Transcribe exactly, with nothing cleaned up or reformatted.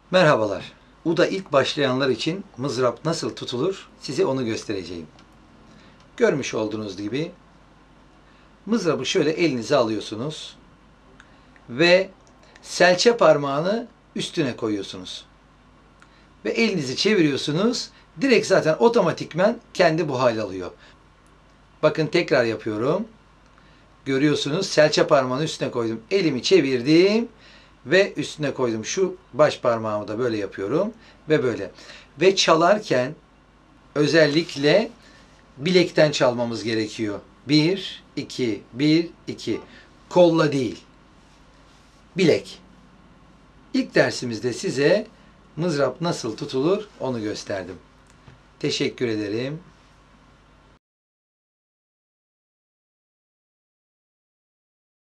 Merhabalar. Uda ilk başlayanlar için mızrap nasıl tutulur size onu göstereceğim. Görmüş olduğunuz gibi mızrabı şöyle elinize alıyorsunuz ve serçe parmağını üstüne koyuyorsunuz. Ve elinizi çeviriyorsunuz. Direkt zaten otomatikmen kendi bu hal alıyor. Bakın tekrar yapıyorum. Görüyorsunuz serçe parmağını üstüne koydum. Elimi çevirdim ve üstüne koydum. Şu baş parmağımı da böyle yapıyorum ve böyle. Ve çalarken özellikle bilekten çalmamız gerekiyor. Bir, iki, bir, iki. Kolla değil. Bilek. İlk dersimizde size mızrap nasıl tutulur onu gösterdim. Teşekkür ederim.